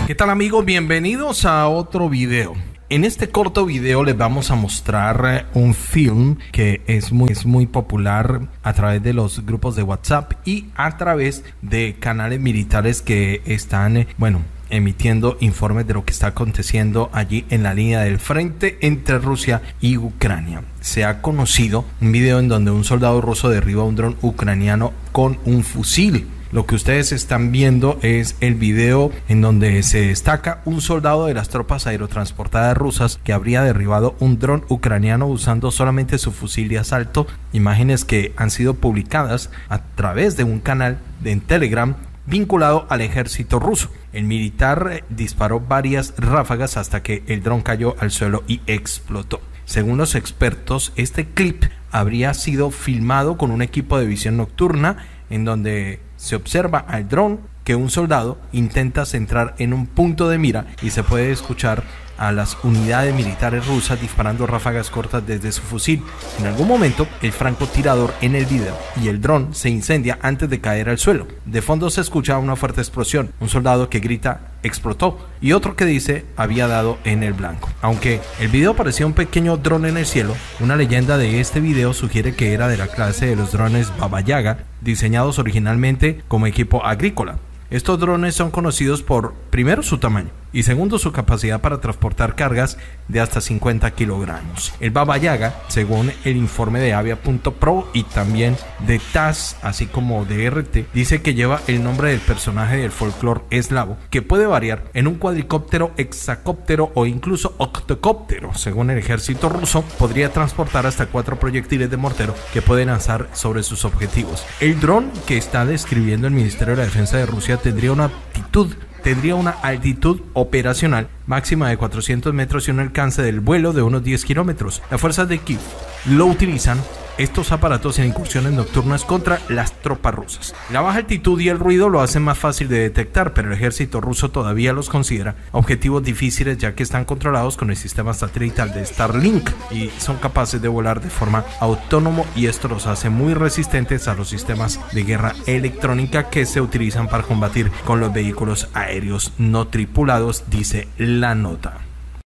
¿Qué tal, amigos? Bienvenidos a otro video. En este corto video les vamos a mostrar un film que es muy popular a través de los grupos de WhatsApp y a través de canales militares que están, emitiendo informes de lo que está aconteciendo allí en la línea del frente entre Rusia y Ucrania. Se ha conocido un video en donde un soldado ruso derriba un dron ucraniano con un fusil. Lo que ustedes están viendo es el video en donde se destaca un soldado de las tropas aerotransportadas rusas que habría derribado un dron ucraniano usando solamente su fusil de asalto. Imágenes que han sido publicadas a través de un canal en Telegram vinculado al ejército ruso. El militar disparó varias ráfagas hasta que el dron cayó al suelo y explotó. Según los expertos, este clip habría sido filmado con un equipo de visión nocturna en donde se observa al dron que un soldado intenta centrar en un punto de mira y se puede escuchar a las unidades militares rusas disparando ráfagas cortas desde su fusil. En algún momento el francotirador en el video y el dron se incendia antes de caer al suelo. De fondo se escucha una fuerte explosión, un soldado que grita explotó y otro que dice había dado en el blanco. Aunque el video parecía un pequeño dron en el cielo, una leyenda de este video sugiere que era de la clase de los drones Baba Yaga, diseñados originalmente como equipo agrícola. Estos drones son conocidos por, primero, su tamaño y segundo, su capacidad para transportar cargas de hasta 50 kilogramos. El Baba Yaga, según el informe de Avia.pro y también de TASS, así como de RT, dice que lleva el nombre del personaje del folclore eslavo, que puede variar en un cuadricóptero, hexacóptero o incluso octocóptero. Según el ejército ruso, podría transportar hasta 4 proyectiles de mortero que puede lanzar sobre sus objetivos. El dron que está describiendo el Ministerio de la Defensa de Rusia tendría una altitud operacional máxima de 400 metros y un alcance del vuelo de unos 10 kilómetros. Las fuerzas de Kiev lo utilizan estos aparatos en incursiones nocturnas contra las tropas rusas. La baja altitud y el ruido lo hacen más fácil de detectar, pero el ejército ruso todavía los considera objetivos difíciles ya que están controlados con el sistema satelital de Starlink y son capaces de volar de forma autónoma, y esto los hace muy resistentes a los sistemas de guerra electrónica que se utilizan para combatir con los vehículos aéreos no tripulados, dice la nota.